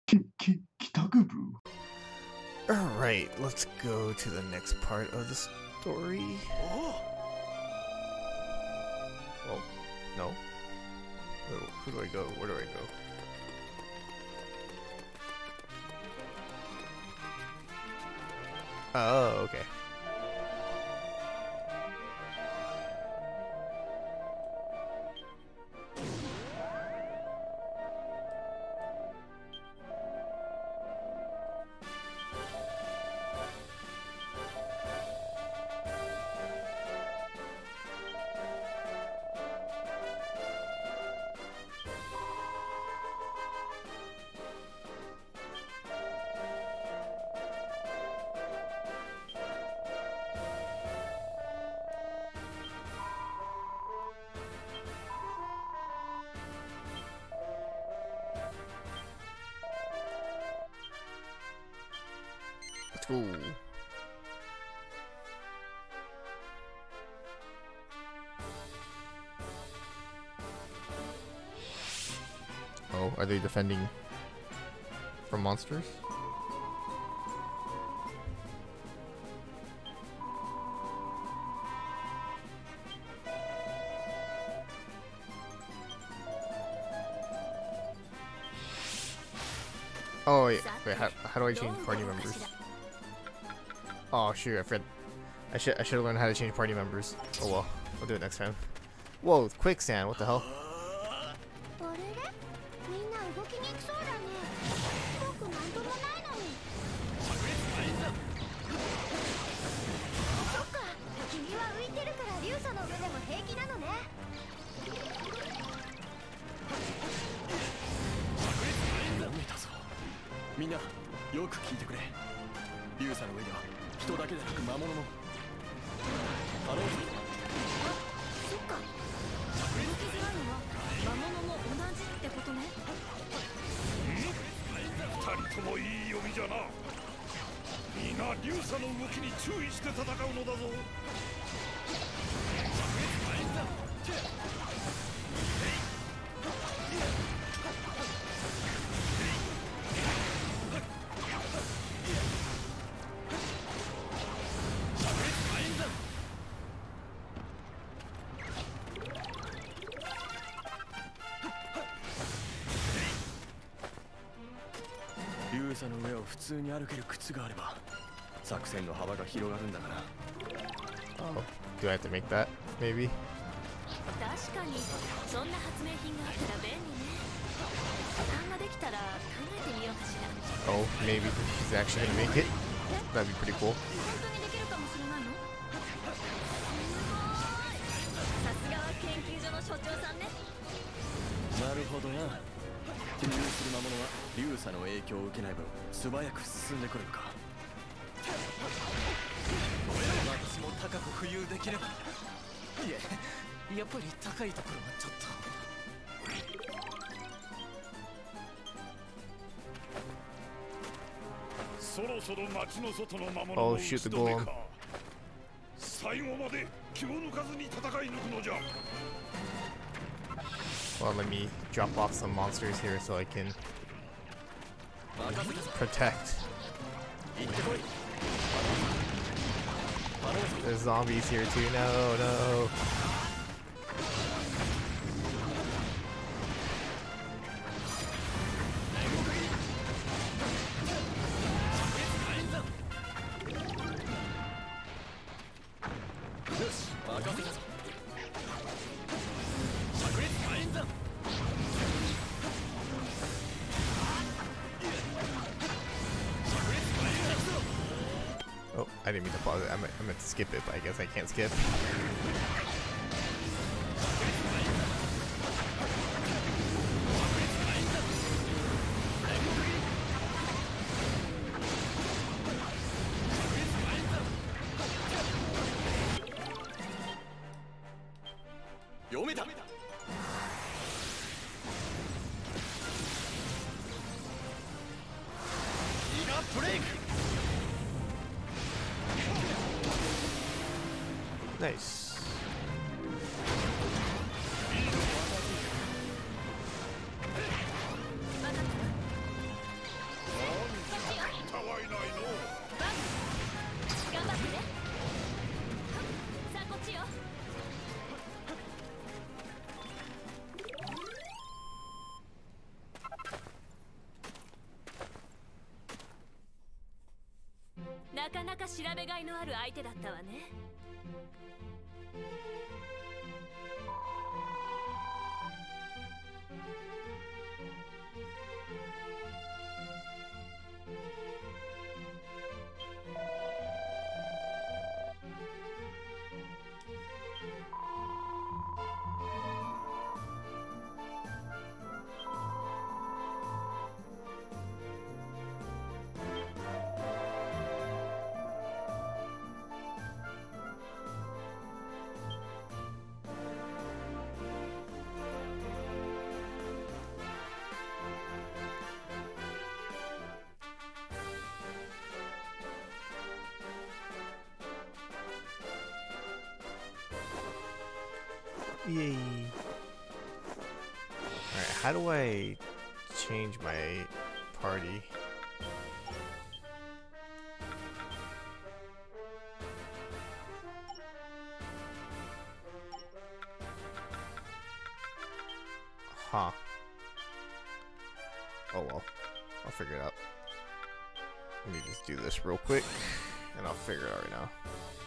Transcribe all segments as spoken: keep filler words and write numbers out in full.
Alright, let's go to the next part of the story. Well, no. Who, who do I go? Where do I go? Oh, okay. Let's go. Oh, are they defending from monsters? Oh, yeah. Wait, how, how do I change party members? Oh shoot, I forgot. I should I should have learned how to change party members. Oh well, I'll do it next time. Whoa, quicksand! What the hell? Oh, do I have to make that? Maybe? Oh, maybe she's actually gonna make it? That'd be pretty cool. Oh shoot, the golem. Well, let me drop off some monsters here so I can protect. There's zombies here too. No, no. Oh, I didn't mean to pause it. I meant, I meant to skip it, but I guess I can't skip. Nice. なかなか調べがいのある相手だったわね。 Yay. Alright, how do I change my party? Huh. Oh well. I'll figure it out. Let me just do this real quick, and I'll figure it out right now.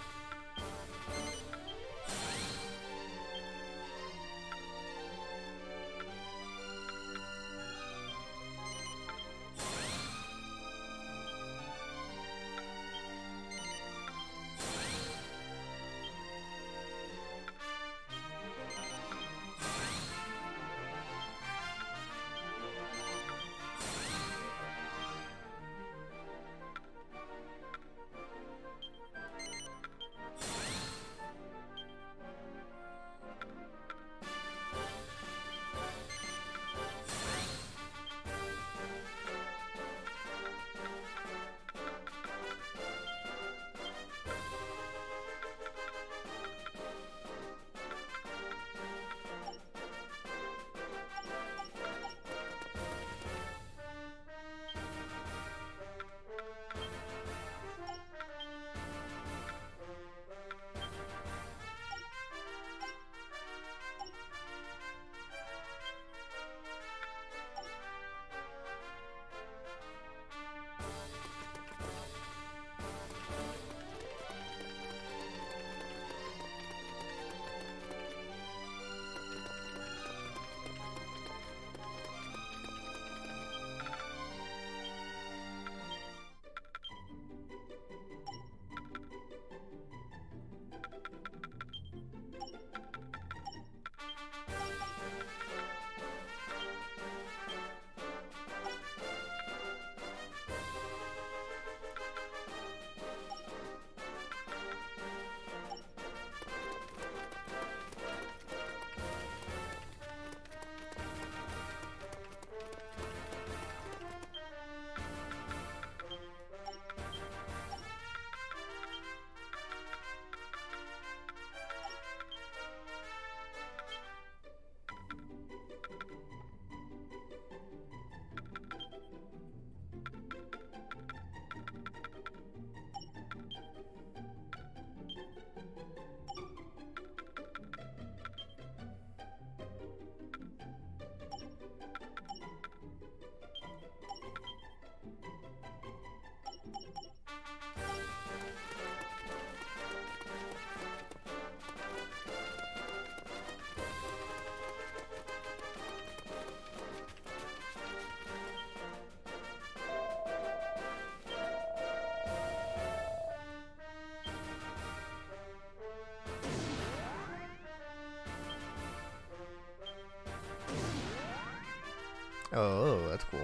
Oh, that's cool.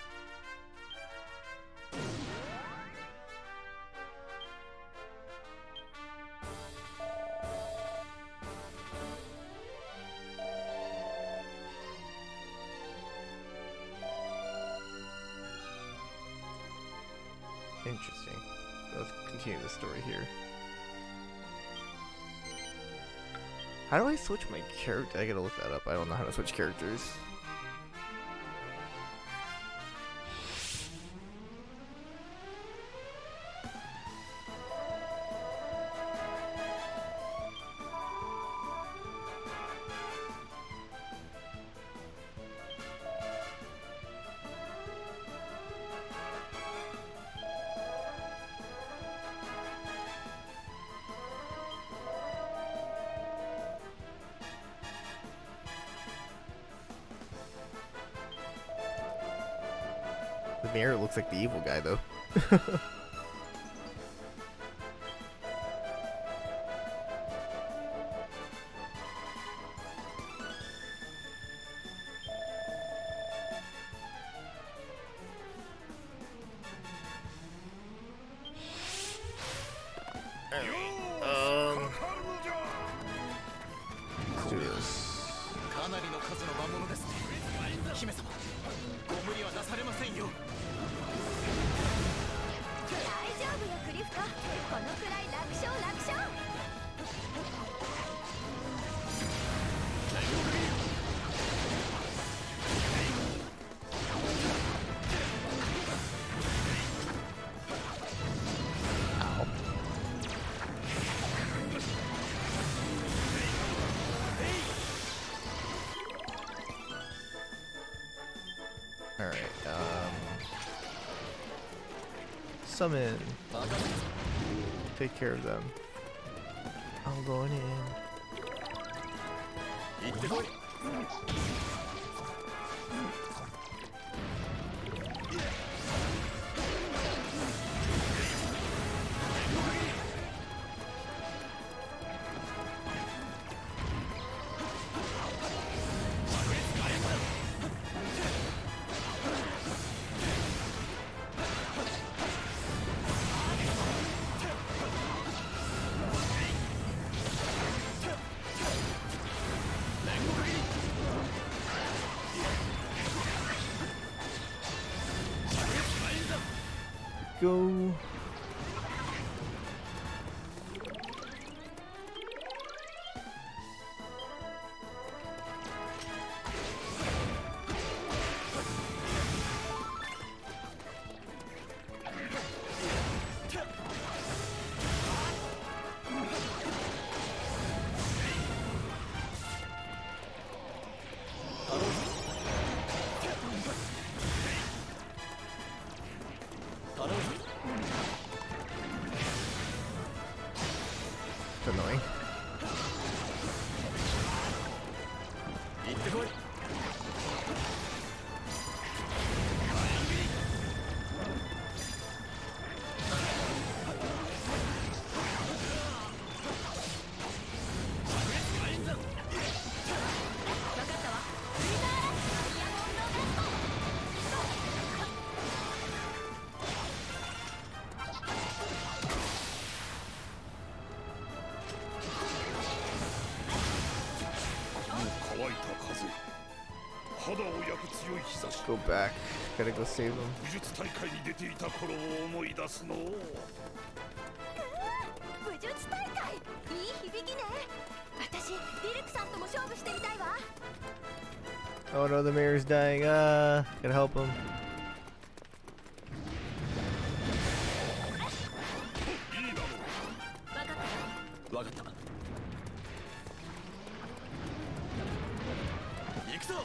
Interesting. Let's continue the story here. How do I switch my character? I gotta look that up. I don't know how to switch characters. The mirror looks like the evil guy though. Alright, um... summon. Take care of them. I'm going in. Go. It's annoying. Go back. Gotta go save him. 武術大会に出ていた頃を思い出すの。武術大会、いい響きね。私、リルクさんとも勝負してみたいわ。 Oh no, the mirror's dying. Ah, gotta help him. いいだろう。わかった。わかった。行くぞ。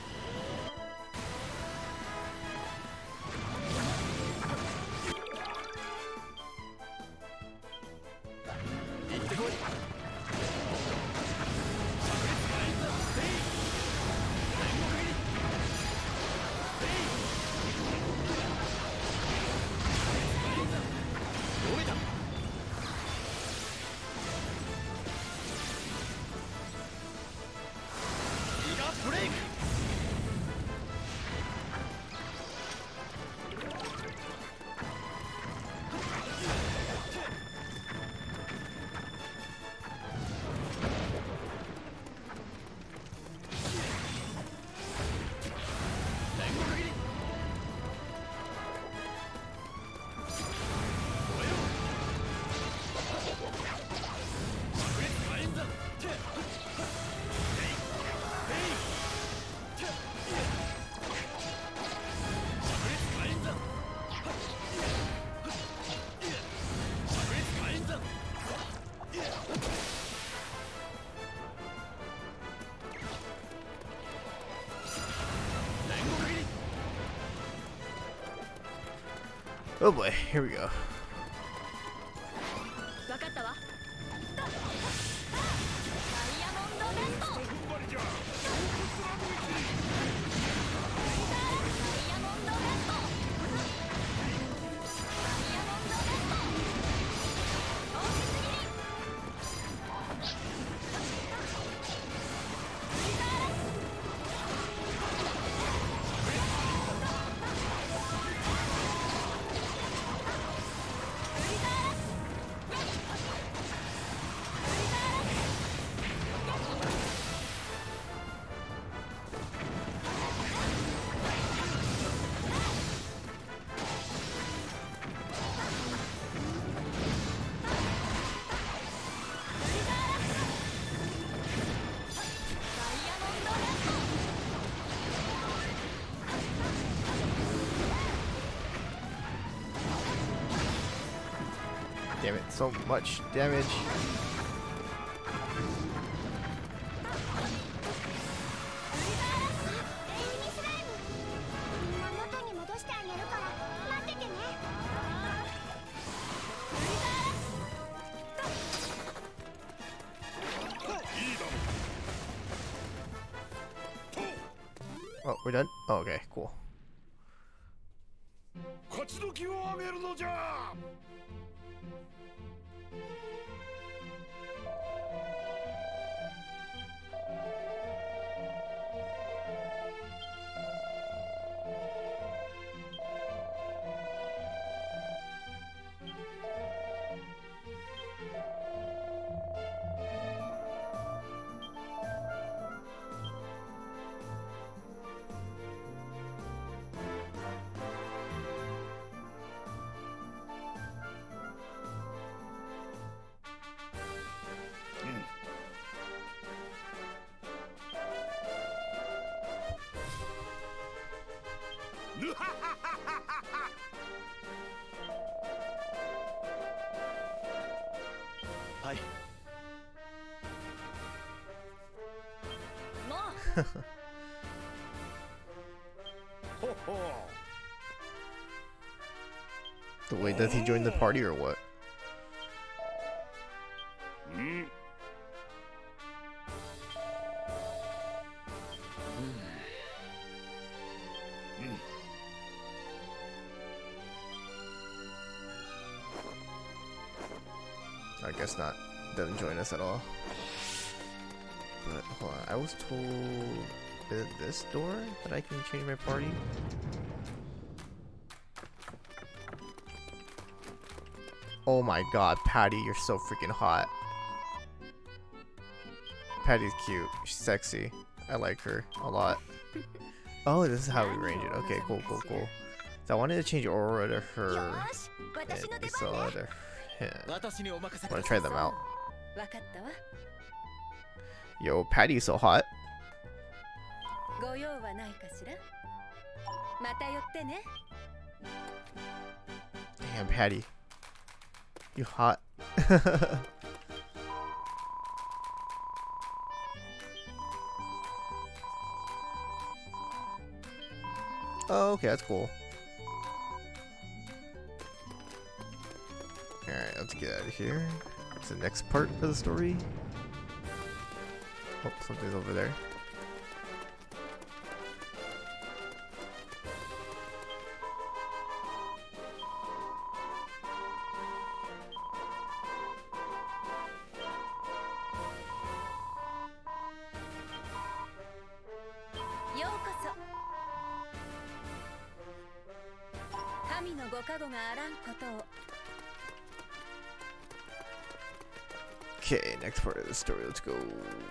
Oh boy, here we go. Damn it, so much damage. Oh, we're done? Oh, okay, cool. The way does he join the party or what? I guess not. Doesn't join us at all. But hold on, I was told is it this door that I can change my party? Oh my god, Patty, you're so freaking hot. Patty's cute. She's sexy. I like her a lot. Oh, this is how we arrange it. Okay, cool, cool, cool. So I wanted to change Aurora to her and Isela to him. I want to try them out. Yo, Patty's so hot. Damn, Patty. You hot. Oh, okay, that's cool. Alright, let's get out of here. What's the next part of the story? Oh, something's over there. Okay, next part of the story, let's go.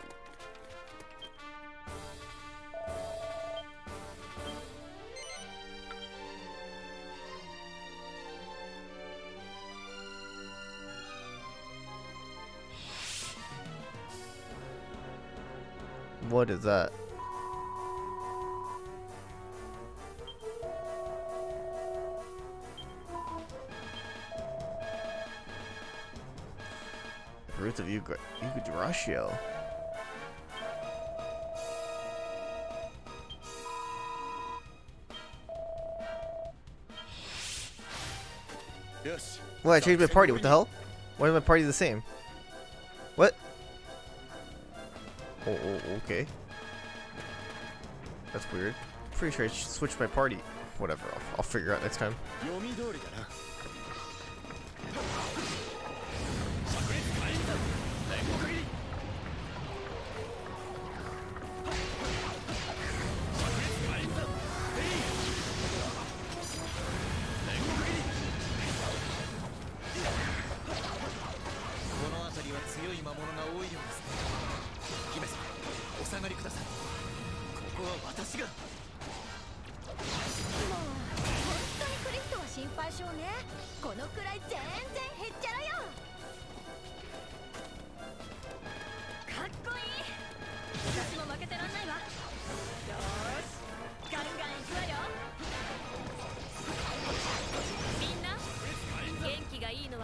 What is that? Roots of Yggdrasil. Yes. Well, I changed my party. What the hell? Why is my party the same? What? Oh, oh, okay. That's weird. Pretty sure I switched my party. Whatever. I'll, I'll figure out next time.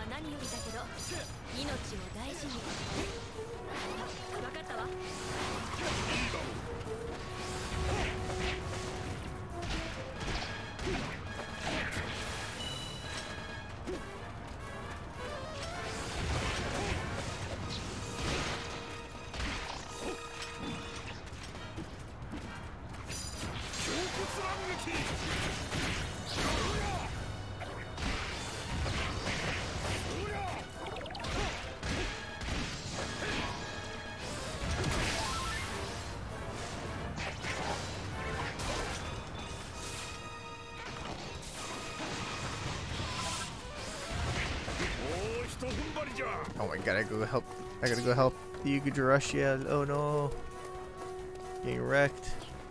は何よりだけど命を大事に。分かったわ。 Oh my god, I gotta go help. I gotta go help the Yggdrasil. Oh no. Getting wrecked.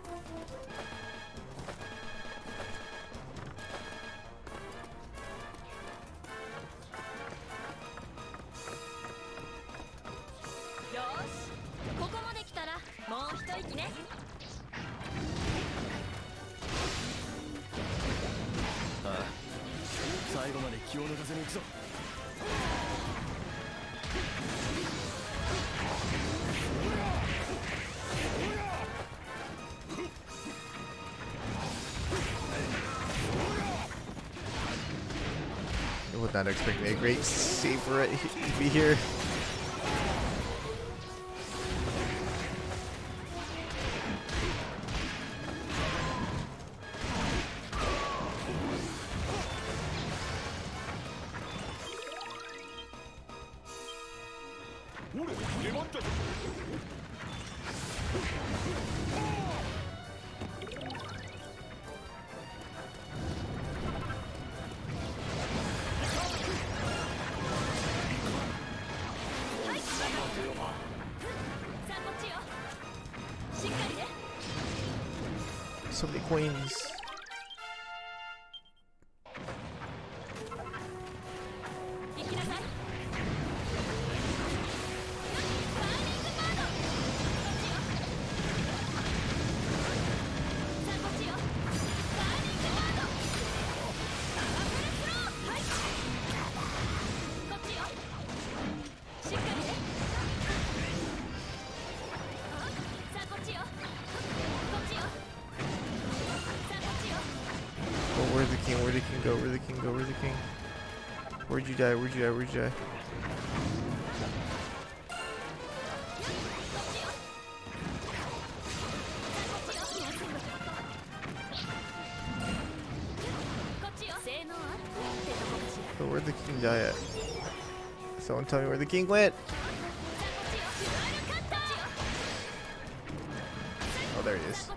I was not expecting a great save for it to be here. So many coins. Where'd the king? Where'd the king go? Where'd the king go? Where'd the king? Where'd you die? Where'd you die? Where'd you die? So where'd the king die at? Someone tell me where the king went. Oh, there he is.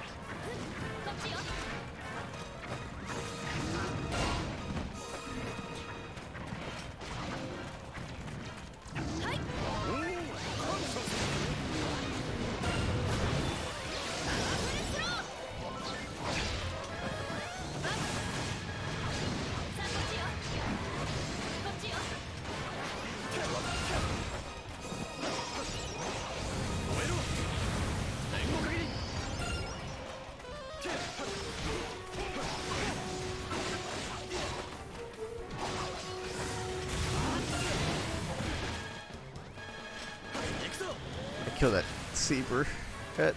Kill that saber pet.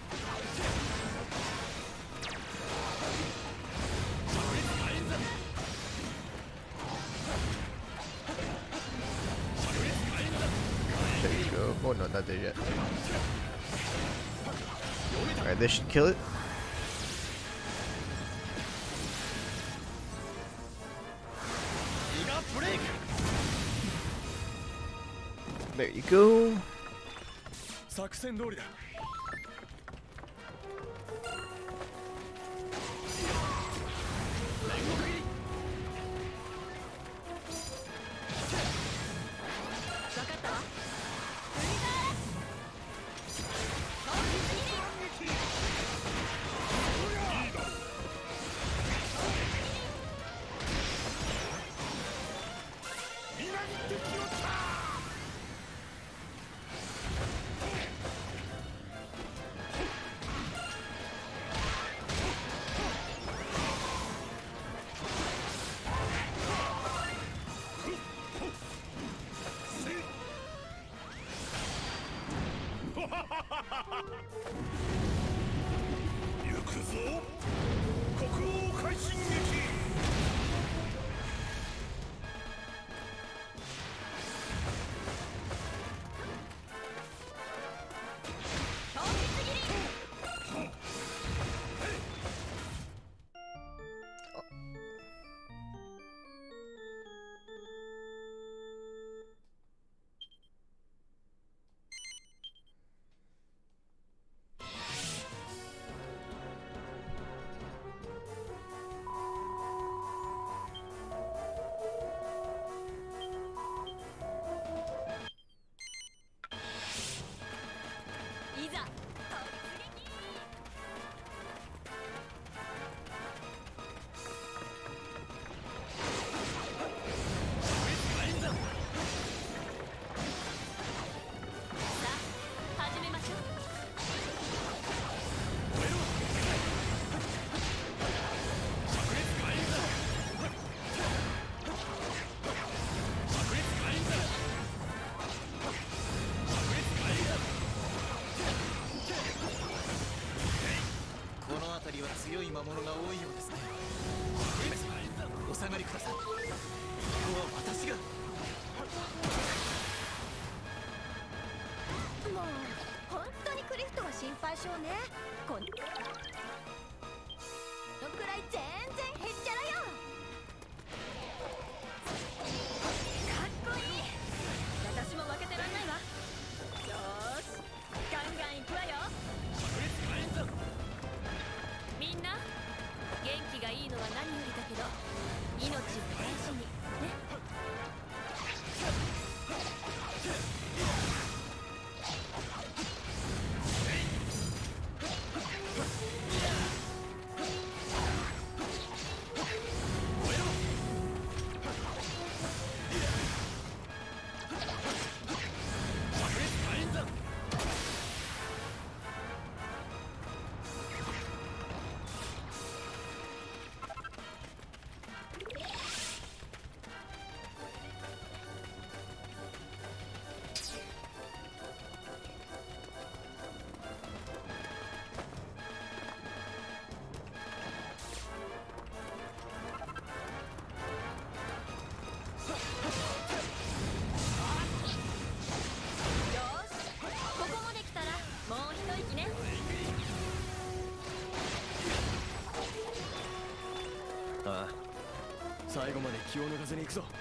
There you go. Oh no, not there yet. Alright, this should kill it. There you go. 作戦通りだ。 行くぞ国王快進撃。 いざ始めましょう。 この辺りは強い魔物が多いようですね。お下がりください。ここは私が。 もう本当にクリフトは心配性ね。こんのくらい全然へっちゃらよ。 かっこいい。私も負けてらんないわ。よーしガンガンいくわよ。みんな元気がいいのは何よりだけど命を大事にね。 ああ、最後まで気を抜かずに行くぞ。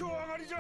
上がりじゃ。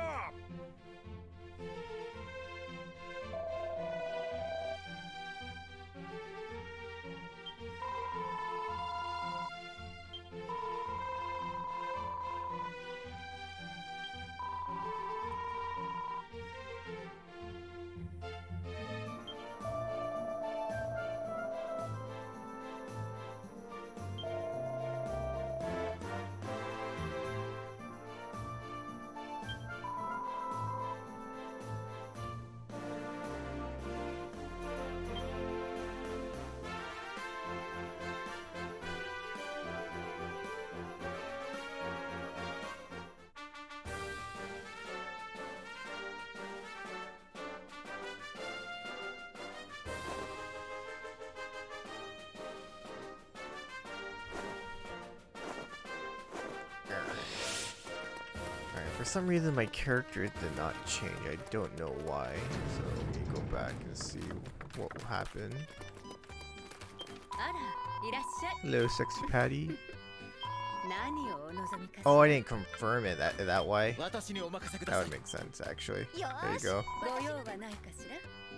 For some reason, my character did not change. I don't know why. So let me go back and see what happened. あら、いらっしゃい。 Hello, sexy Patty. 何をお望みかしら。 Oh, I didn't confirm it. That that why? 私にお任せくだ That さい would make sense, actually. よ There you ーし go. ご用はないかしら。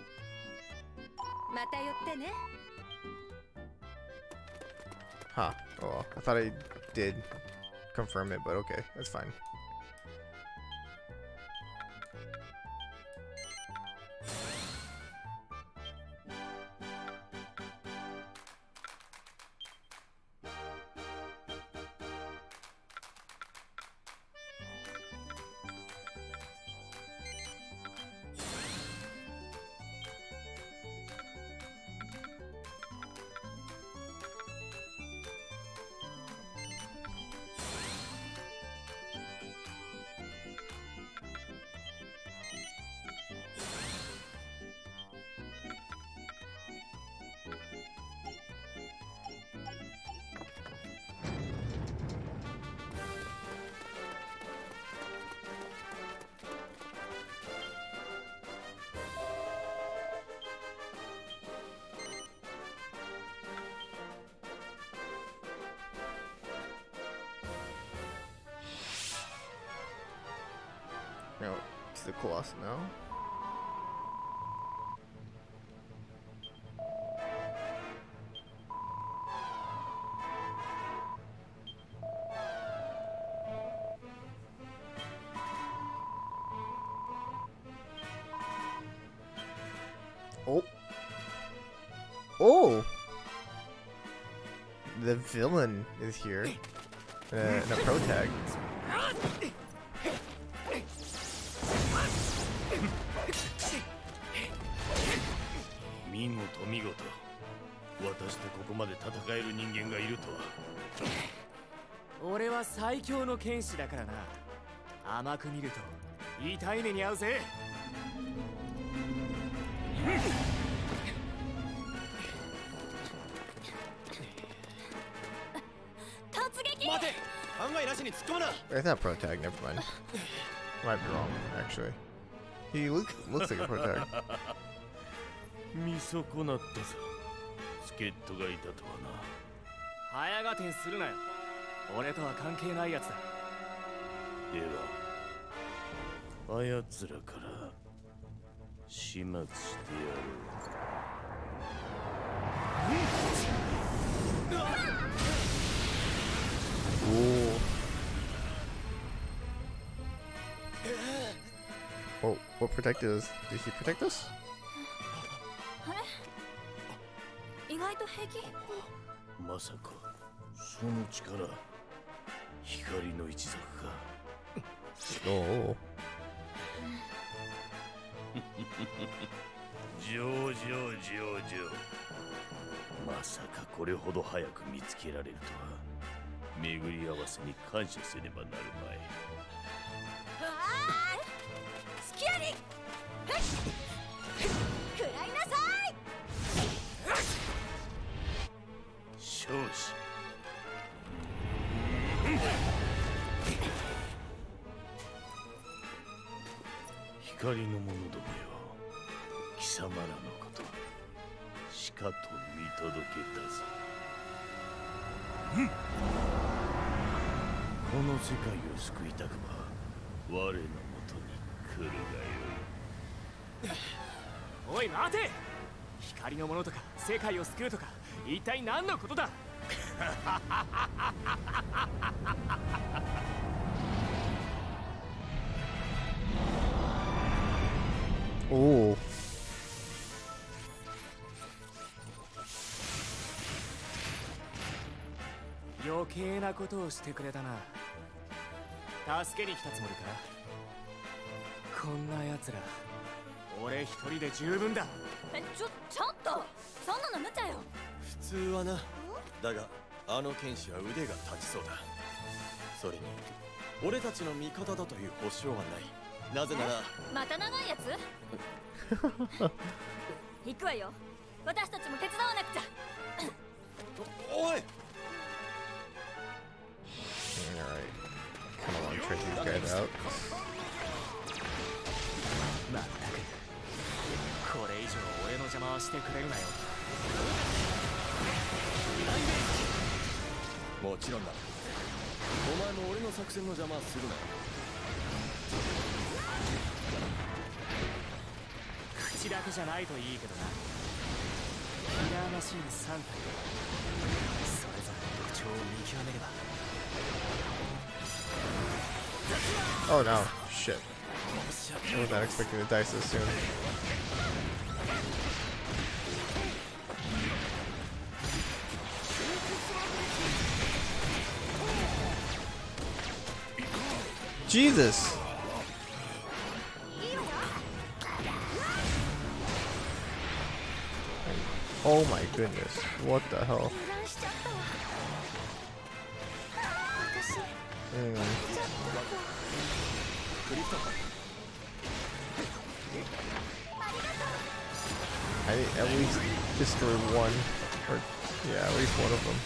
また寄ってね。 Huh. Oh, well, I thought I did confirm it, but okay, that's fine. No, to the Colossus now. Oh. Oh! The villain is here. Uh, in a pro tag. 見事見事。私とここまで戦える人間がいるとは。 俺は最強の剣士だからな。甘く見ると痛い目に遭うぜ。 突撃。 待て、考えなしに突っ込むな。 It's not pro tag, never mind. Might be wrong, actually. He look, looks like a pro tag. 見損なったぞ。助っ人がいたとはな。 早がてんするなよ。俺とは関係ないやつだ。 では、あやつらから始末してやろう。 Ooh. Oh, what protected us? Did he protect us? 意外と平気。 まさかその力、光の一族か。 Oh. 上々上々。まさかこれほど早く見つけられるとは。巡り合わせに感謝せねばなるまい。 ああ、スキアリ。食らいなさい。 少子。光の者どもよ、貴様らのことしかと見届けたぞ。この世界を救いたくば我のもとに来るがよい。 おい待て。光のものとか世界を救うとか一体何のことだ。 おお。 余計なことをしてくれたな。助けに来たつもりか。こんな奴ら俺一人で十分だ。 え、ちょ、ちょっとそんなの無茶よ。 普通はな。だがあの剣士は腕が立ちそうだ。それに俺たちの味方だという保証はない。なぜならまた長いやつ行くわよ。私たちも手伝わなくちゃ。 おい。 Alright. Kind of want to check these guys out. まったくこれ以上俺の邪魔はしてくれるなよ。 もちろんだ。お前も俺の作戦の邪魔はするなよ。 口だけじゃないといいけどな。キラーマシンさん体それぞれの特徴を見極めれば。 Oh no. Shit. I was not expecting to die so soon. Jesus! Oh my goodness. What the hell? Mm. I need at least destroy one, or yeah, at least one of them.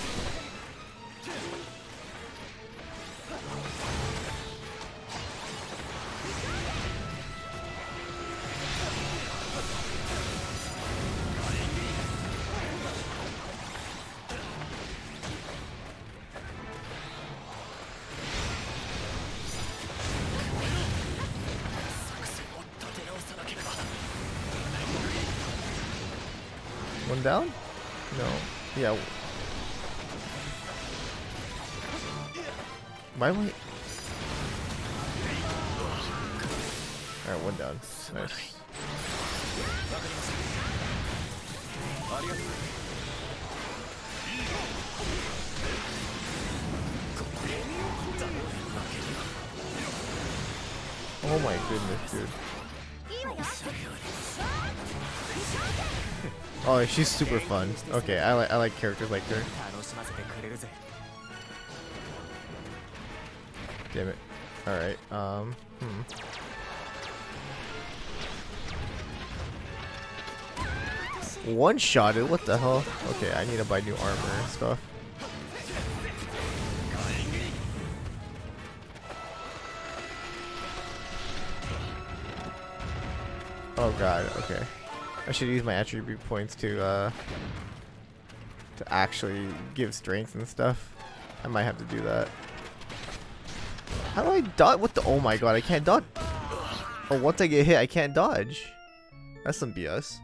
One down? No. Yeah. Why am I? Alright, one down. Nice. Oh my goodness, dude. Oh, she's super fun. Okay, I like I like characters like her. Damn it. Alright, um, hmm. One-shotted? What the hell? Okay, I need to buy new armor and stuff. Oh god, okay. I should use my attribute points to uh to actually give strength and stuff. I might have to do that. How do I dodge? What the? Oh my god, I can't dodge. Oh, once I get hit, I can't dodge. That's some B S.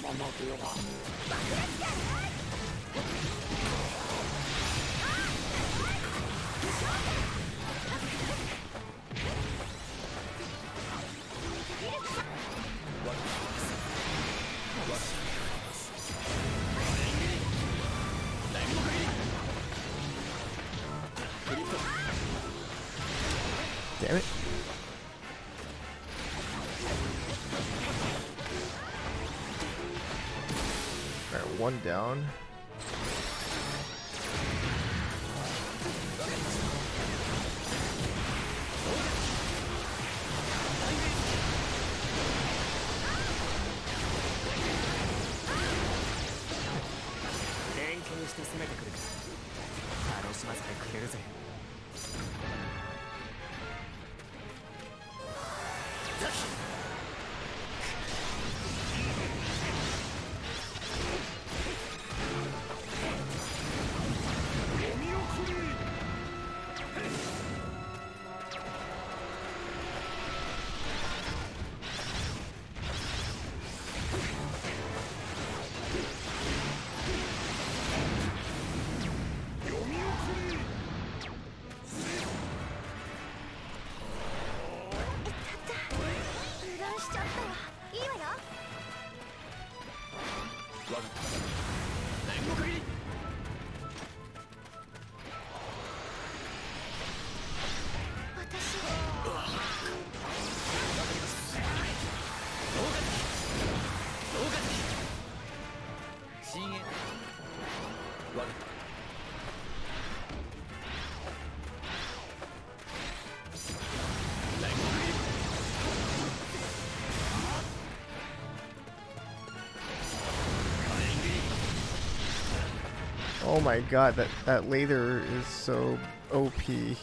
Damn it. Alright, one down. Oh my god, that, that lather is so O P.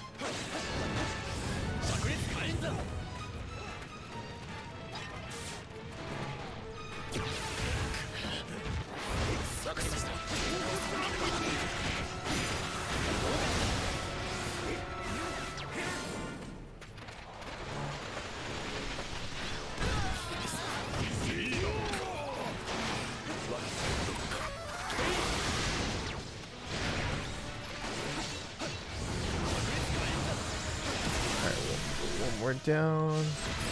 We're down.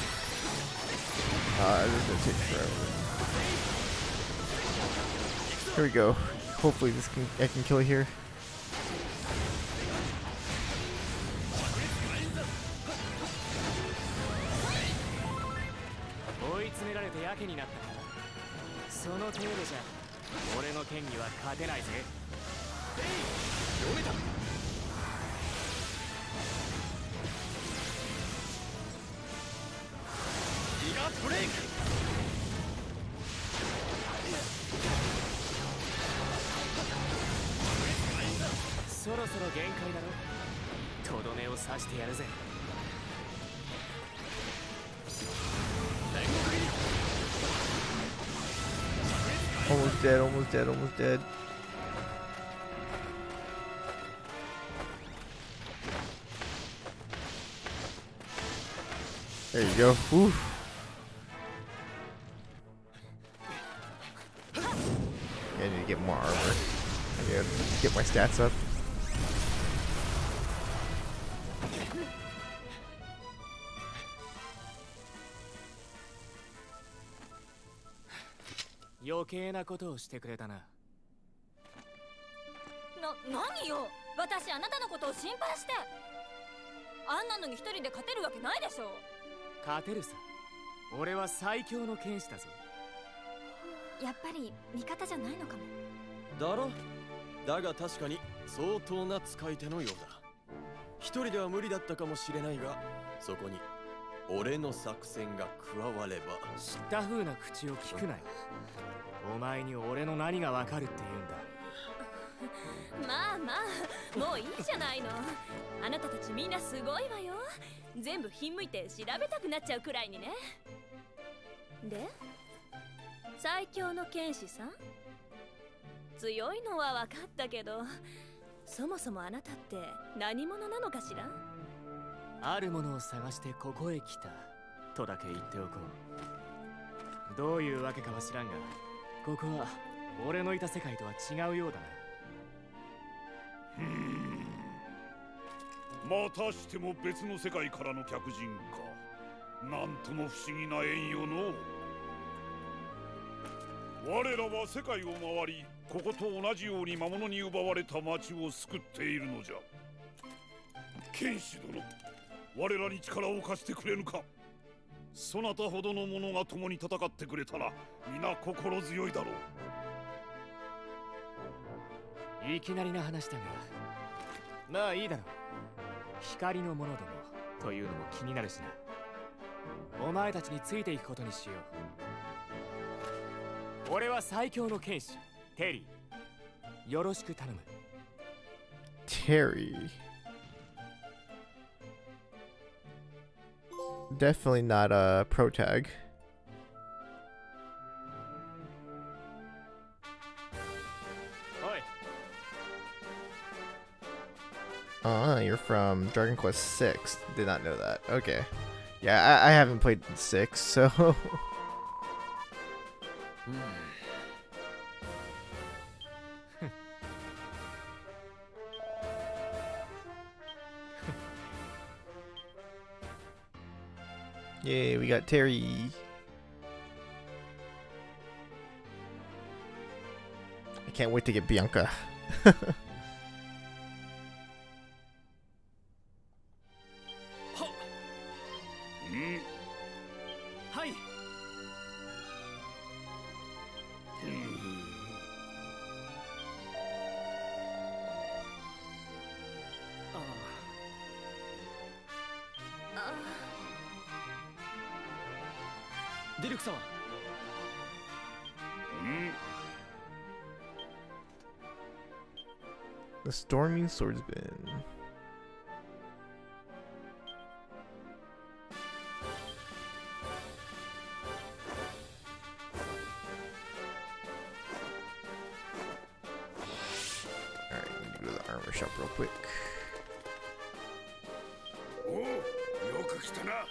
Uh, this is gonna take forever. Here we go. Hopefully this can I can kill here. Almost dead, almost dead, almost dead. There you go. Woo. I need to get more armor. I need to get my stats up. Yoke na kotoをしてくれたな。 な、何よ。私あなたのことを心配して。あんなのに一人で勝てるわけないでしょ。 勝てるさ。俺は最強の剣士だぞ。 やっぱり味方じゃないのかも。 だろ。だが確かに相当な使い手のようだ。一人では無理だったかもしれないが、そこに俺の作戦が加われば。 知った風な口を聞くなよ。お前に俺の何がわかるって言うんだ。 まあまあ、もういいじゃないの。あなたたちみんなすごいわよ。全部ひんむいて調べたくなっちゃうくらいにね。で、最強の剣士さん、強いのは分かったけど、そもそもあなたって何者なのかしら？ あるものを探してここへ来たとだけ言っておこう。 どういうわけかは知らんが、ここは俺のいた世界とは違うようだな。 ふーん、またしても別の世界からの客人か。なんとも不思議な縁よの。我らは世界を回り、ここと同じように魔物に奪われた町を救っているのじゃ。剣士殿、我らに力を貸してくれぬか。そなたほどの者が共に戦ってくれたら皆心強いだろう。いきなりな話だが、まあいいだろう。光の者どもというのも気になるしな。お前たちについていくことにしよう。俺は最強の剣士テリー、よろしく頼む。 Terry. Definitely not a pro tag. Ah, you're from Dragon Quest six. Did not know that. Okay. Yeah, I, I haven't played six, so. Yay, we got Terry. I can't wait to get Bianca. The Storming Swordsman. Alright, let me go to the armor shop real quick. Oh, yoku kita na.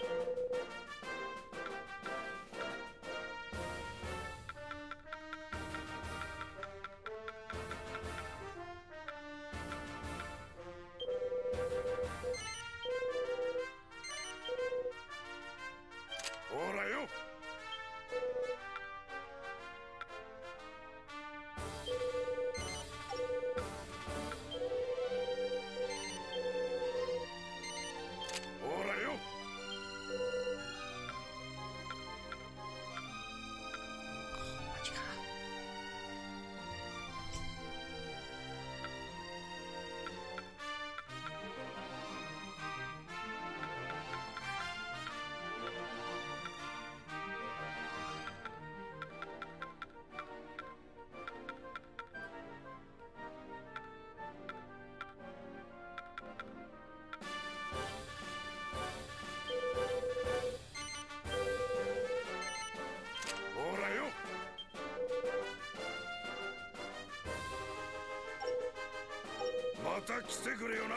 また来てくれよな。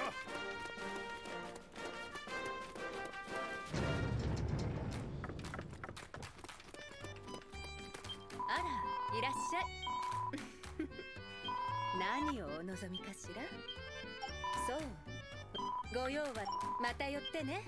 あら、いらっしゃい。何をお望みかしら。そう、ご用はまた寄ってね。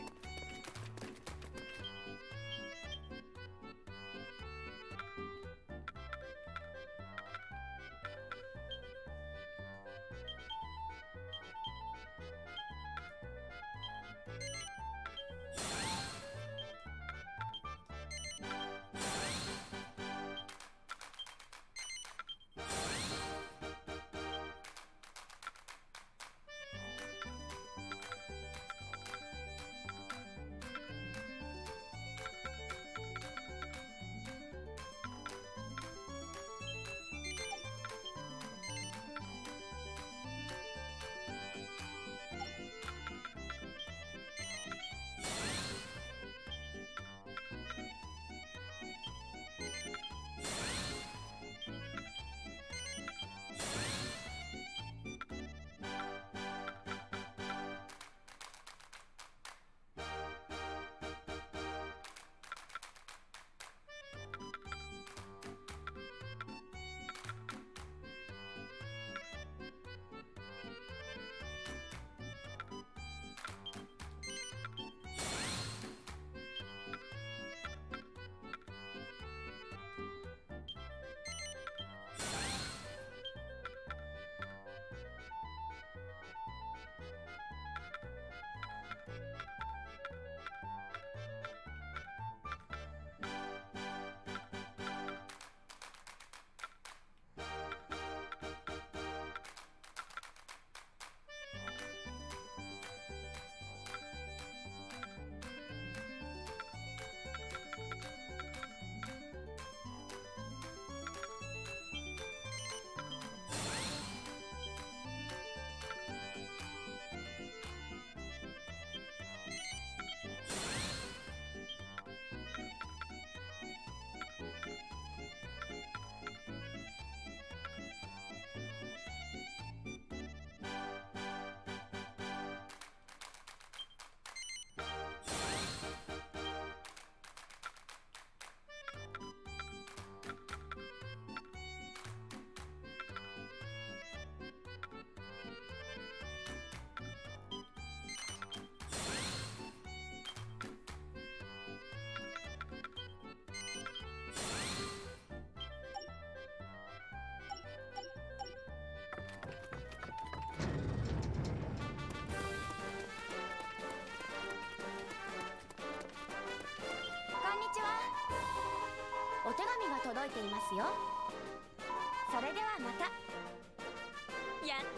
紙が届いていますよ。それではまた。やった。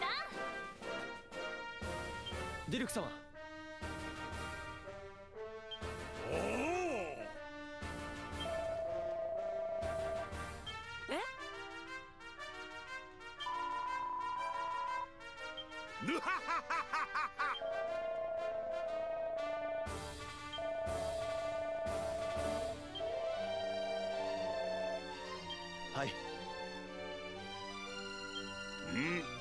ディルク様。 おお。 え？ ぬははははは。 はい。 うん。